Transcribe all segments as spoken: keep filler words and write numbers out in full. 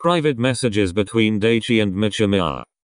Private messages between Daichi and Michimiya.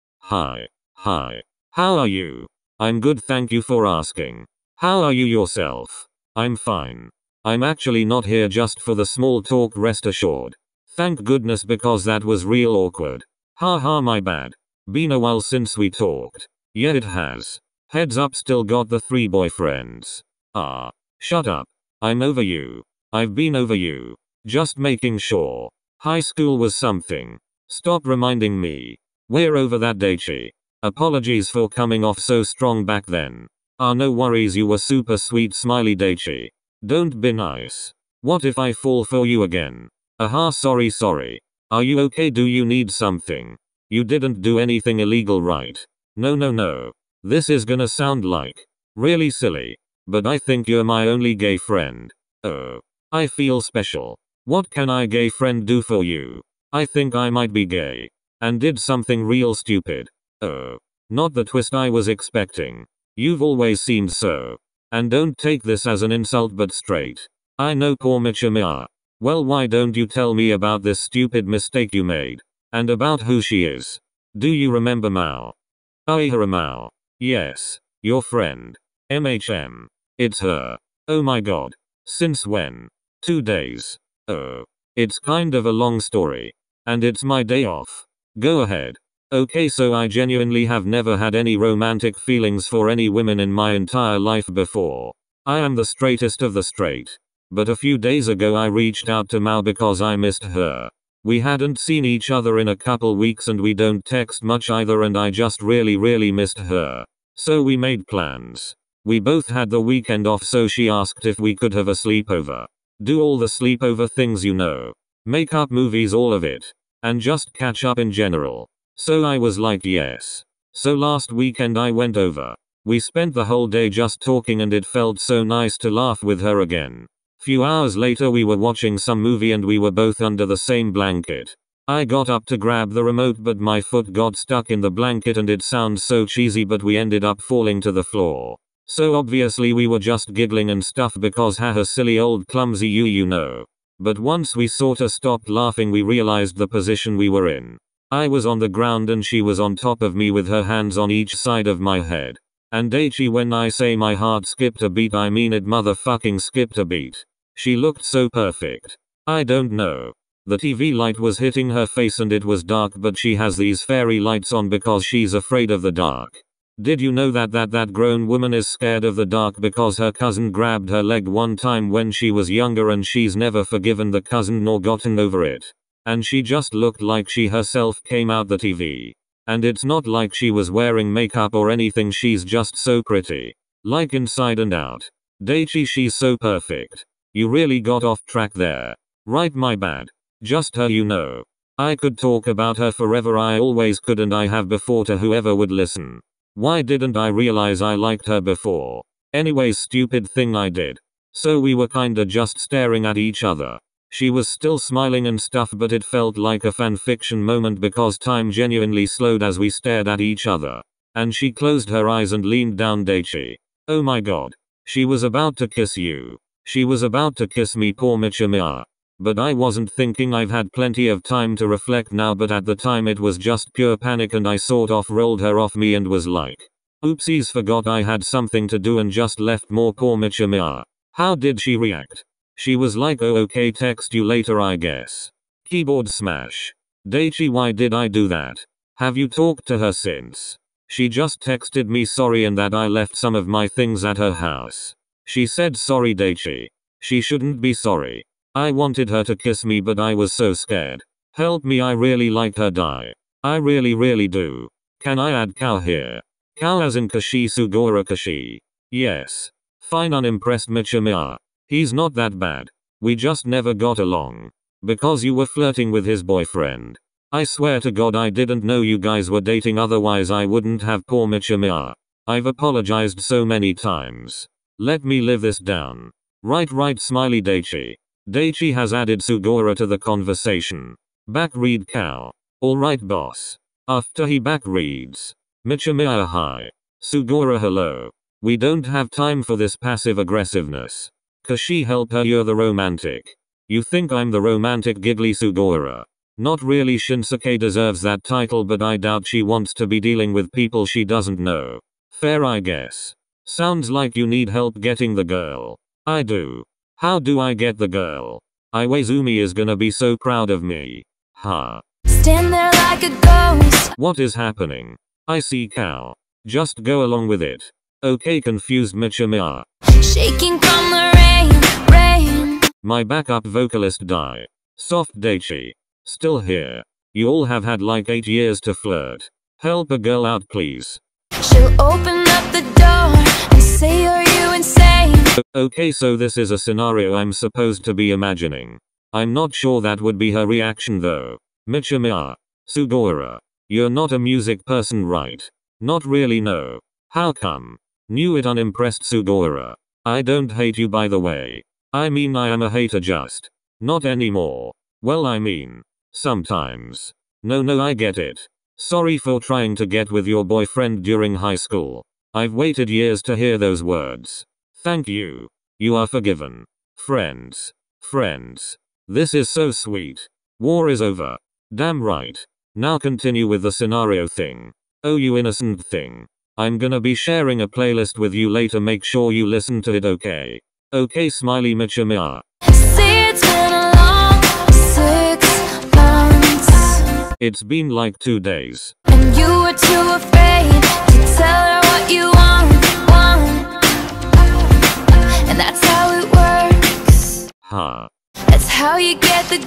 Hi. Hi. How are you? I'm good, thank you for asking. How are you yourself? I'm fine. I'm actually not here just for the small talk, rest assured. Thank goodness, because that was real awkward. Haha, my bad. Been a while since we talked. Yeah, it has. Heads up, still got the three boyfriends. Ah. Shut up. I'm over you. I've been over you. Just making sure. High school was something. Stop reminding me. We're over that, Daichi. Apologies for coming off so strong back then. Ah, no worries, you were super sweet, smiley Daichi. Don't be nice. What if I fall for you again? Aha, sorry sorry. Are you okay? Do you need something? You didn't do anything illegal, right? No no no. This is gonna sound like really silly, but I think you're my only gay friend. Oh. I feel special. What can I gay friend do for you? I think I might be gay. And did something real stupid. Oh. Not the twist I was expecting. You've always seemed so. And don't take this as an insult, but straight. I know, poor Michimiya. Well, why don't you tell me about this stupid mistake you made? And about who she is. Do you remember Mao? Aihara Mao. Yes. Your friend. M H M. It's her. Oh my god. Since when? Two days. Oh. It's kind of a long story. And it's my day off. Go ahead. Okay, so I genuinely have never had any romantic feelings for any women in my entire life before. I am the straightest of the straight. But a few days ago I reached out to Mao because I missed her. We hadn't seen each other in a couple weeks and we don't text much either, and I just really really missed her. So we made plans. We both had the weekend off, so she asked if we could have a sleepover. Do all the sleepover things, you know. Make up movies, all of it. And just catch up in general. So I was like yes. So last weekend I went over. We spent the whole day just talking and it felt so nice to laugh with her again. Few hours later we were watching some movie and we were both under the same blanket. I got up to grab the remote but my foot got stuck in the blanket, and it sounds so cheesy but we ended up falling to the floor. So obviously we were just giggling and stuff because haha, silly old clumsy you you know. But once we sorta stopped laughing we realized the position we were in. I was on the ground and she was on top of me with her hands on each side of my head. And Daichi, when I say my heart skipped a beat, I mean it motherfucking skipped a beat. She looked so perfect. I don't know. The T V light was hitting her face and it was dark, but she has these fairy lights on because she's afraid of the dark. Did you know that that that grown woman is scared of the dark because her cousin grabbed her leg one time when she was younger and she's never forgiven the cousin nor gotten over it? And she just looked like she herself came out the T V. And it's not like she was wearing makeup or anything, she's just so pretty. Like inside and out. Daichi, she's so perfect. You really got off track there. Right, my bad. Just her, you know. I could talk about her forever, I always could, and I have before to whoever would listen. Why didn't I realize I liked her before? Anyways, stupid thing I did. So we were kinda just staring at each other. She was still smiling and stuff, but it felt like a fanfiction moment because time genuinely slowed as we stared at each other. And she closed her eyes and leaned down. Daichi. Oh my god. She was about to kiss you. She was about to kiss me, poor Michimiya. But I wasn't thinking. I've had plenty of time to reflect now, but at the time it was just pure panic and I sort of rolled her off me and was like, oopsies, forgot I had something to do and just left more, poor Michimiya. How did she react? She was like, oh okay, text you later I guess. Keyboard smash. Daichi, why did I do that? Have you talked to her since? She just texted me sorry and that I left some of my things at her house. She said sorry, Daichi. She shouldn't be sorry. I wanted her to kiss me but I was so scared. Help me, I really like her, die. I really really do. Can I add cow here? Cow as in Kashi Sugora Kashi. Yes. Fine, unimpressed Michimiya. He's not that bad. We just never got along. Because you were flirting with his boyfriend. I swear to God I didn't know you guys were dating, otherwise I wouldn't have, poor Michimiya. I've apologized so many times. Let me live this down. Right right, smiley Daichi. Daichi has added Sugora to the conversation. Back read cow. Alright boss. After he back reads. Michimiya, hi. Sugora, hello. We don't have time for this passive aggressiveness. Kashi, help her, you're the romantic. You think I'm the romantic, giggly Sugora. Not really, Shinsuke deserves that title, but I doubt she wants to be dealing with people she doesn't know. Fair, I guess. Sounds like you need help getting the girl. I do. How do I get the girl? Iwaizumi is gonna be so proud of me. Ha. Huh. Stand there like a ghost. What is happening? I see cow. Just go along with it. Okay, confused Michimiya. Shaking from the rain, rain. My backup vocalist die. Soft Daichi. Still here. You all have had like eight years to flirt. Help a girl out, please. She'll open up the door and say, are you insane? Okay, so this is a scenario I'm supposed to be imagining. I'm not sure that would be her reaction though. Michimiya. Sugawara. You're not a music person, right? Not really, no. How come? Knew it, unimpressed Sugawara. I don't hate you, by the way. I mean, I am a hater, just not anymore. Well, I mean, sometimes. No, no, I get it. Sorry for trying to get with your boyfriend during high school. I've waited years to hear those words. Thank you. You are forgiven. Friends. Friends. This is so sweet. War is over. Damn right. Now continue with the scenario thing. Oh, you innocent thing. I'm gonna be sharing a playlist with you later, make sure you listen to it, okay? Okay, smiley Michimiya. Say it's been a long six months. It's been like two days. And you were too afraid to tell her what you want, want. And that's how it works. Ha. Huh. That's how you get the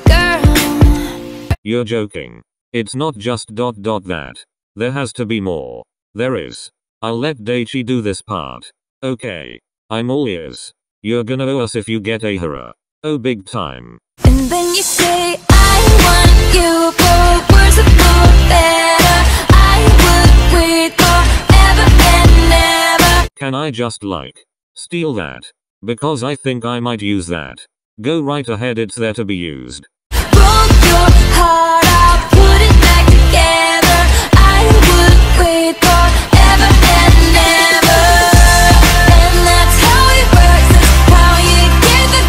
girl. You're joking. It's not just dot dot that. There has to be more. There is. I'll let Daichi do this part. Okay. I'm all ears. You're gonna owe us if you get aihara. Oh, big time. And then you say, I want you for worse or for better. I would wait forever and ever. Can I just like steal that? Because I think I might use that. Go right ahead, it's there to be used. Broke your heart, I'll put it back together. I would wait forever and ever. And that's how it works, that's how you get the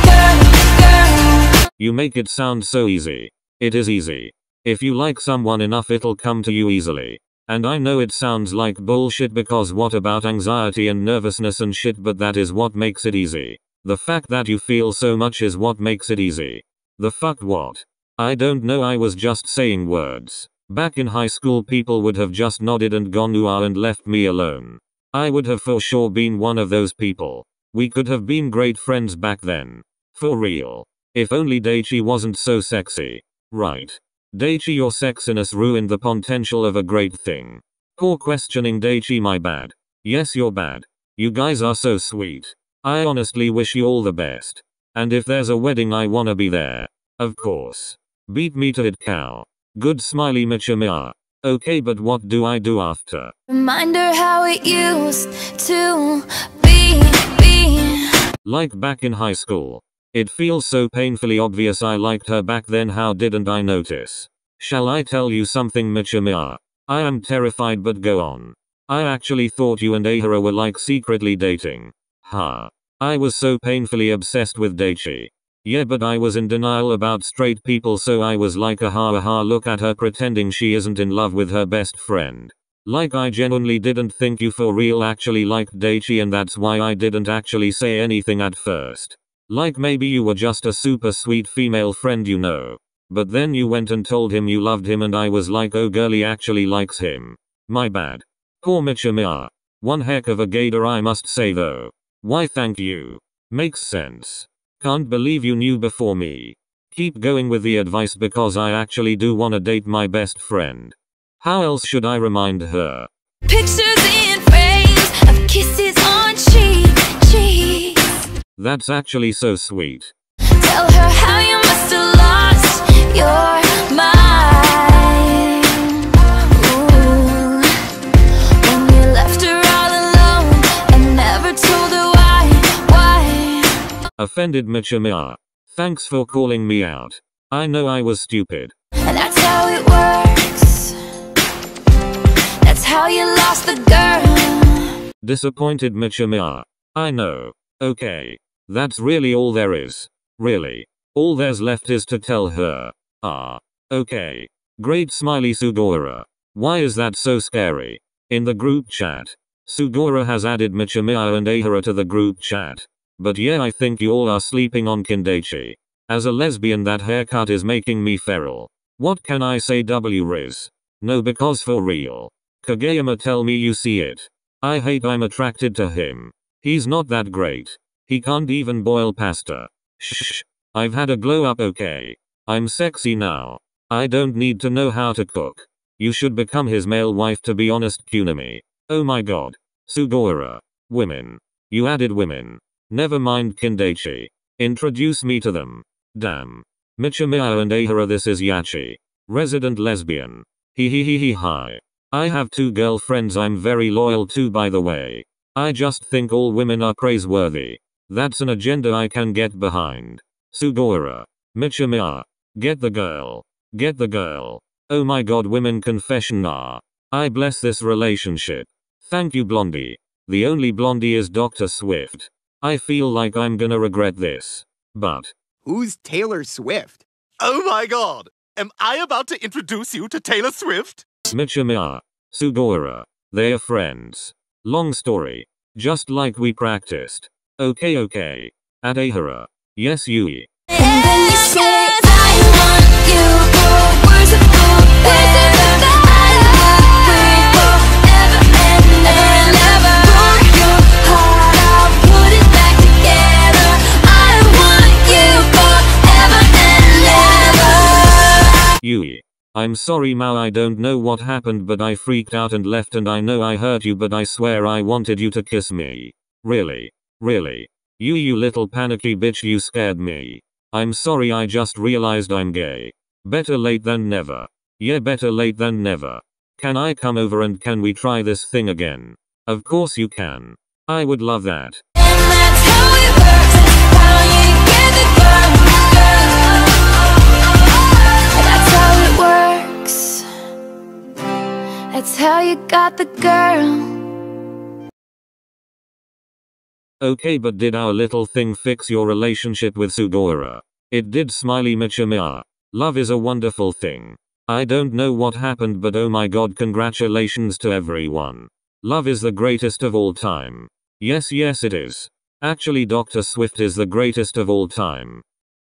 girl, girl. You make it sound so easy. It is easy. If you like someone enough, it'll come to you easily. And I know it sounds like bullshit, because what about anxiety and nervousness and shit, but that is what makes it easy. The fact that you feel so much is what makes it easy. The fuck what? I don't know, I was just saying words. Back in high school, people would have just nodded and gone ooh ah and left me alone. I would have for sure been one of those people. We could have been great friends back then. For real. If only Daichi wasn't so sexy. Right. Daichi, your sexiness ruined the potential of a great thing. Poor questioning, Daichi, my bad. Yes, you're bad. You guys are so sweet. I honestly wish you all the best. And if there's a wedding, I wanna be there. Of course. Beat me to it, cow. Good smiley Michimiya. Okay, but what do I do after? Reminder how it used to be, be. Like back in high school. It feels so painfully obvious I liked her back then, how didn't I notice? Shall I tell you something, Michimiya? I am terrified, but go on. I actually thought you and aihara were like secretly dating. Ha. Huh. I was so painfully obsessed with Daichi. Yeah, but I was in denial about straight people, so I was like, aha aha, look at her pretending she isn't in love with her best friend. Like, I genuinely didn't think you for real actually liked Daichi, and that's why I didn't actually say anything at first. Like, maybe you were just a super sweet female friend, you know. But then you went and told him you loved him, and I was like, oh, girlie actually likes him. My bad. Poor Michimiya. One heck of a gator, I must say though. Why, thank you. Makes sense. Can't believe you knew before me. Keep going with the advice, because I actually do wanna date my best friend. How else should I remind her? Pictures in frames of kisses on cheek, cheeks. That's actually so sweet. Tell her how you must have lost your mind. Ooh. When you left her all alone and never told her why, why. Offended Michimiya. Thanks for calling me out. I know I was stupid. And that's how it works. That's how you lost the girl. Disappointed Michimiya. I know. Okay. That's really all there is. Really. All there's left is to tell her. Ah. Okay. Great smiley Sugora. Why is that so scary? In the group chat, Sugora has added Michimiya and Aihara to the group chat. But yeah, I think you all are sleeping on Kindachi. As a lesbian, that haircut is making me feral. What can I say, W Riz? No, because for real. Kageyama, tell me you see it. I hate I'm attracted to him. He's not that great. He can't even boil pasta. Shh. I've had a glow up, okay? I'm sexy now. I don't need to know how to cook. You should become his male wife, to be honest, Kunami. Oh my god. Sugora. Women. You added women. Never mind, Kindachi. Introduce me to them. Damn. Michimiya and Aihara, this is Yachi. Resident lesbian. Hee hee hee hee hi. I have two girlfriends I'm very loyal to, by the way. I just think all women are praiseworthy. That's an agenda I can get behind. Sugora. Michimiya. Get the girl. Get the girl. Oh my god, women confession ah. I bless this relationship. Thank you, Blondie. The only Blondie is Doctor Swift. I feel like I'm gonna regret this. But. Who's Taylor Swift? Oh my god! Am I about to introduce you to Taylor Swift? Michimiya. Sugora. They're friends. Long story. Just like we practiced. Okay, okay. At Aihara. Yes, Yui. And then you say, I want you, but words are forever. I would wait forever and ever. Pull your heart out, put it back together. I want you forever and ever. Yui. I'm sorry, Mao, I don't know what happened, but I freaked out and left, and I know I hurt you, but I swear I wanted you to kiss me. Really? Really? You, you little panicky bitch, you scared me. I'm sorry, I just realized I'm gay. Better late than never. Yeah, better late than never. Can I come over and can we try this thing again? Of course you can. I would love that. And that's how it works. How you get the girl. That's how it works. That's how you got the girl. Okay, but did our little thing fix your relationship with Sugora? It did, smiley Michimiya. Love is a wonderful thing. I don't know what happened, but oh my god, congratulations to everyone. Love is the greatest of all time. Yes, yes it is. Actually, Doctor Swift is the greatest of all time.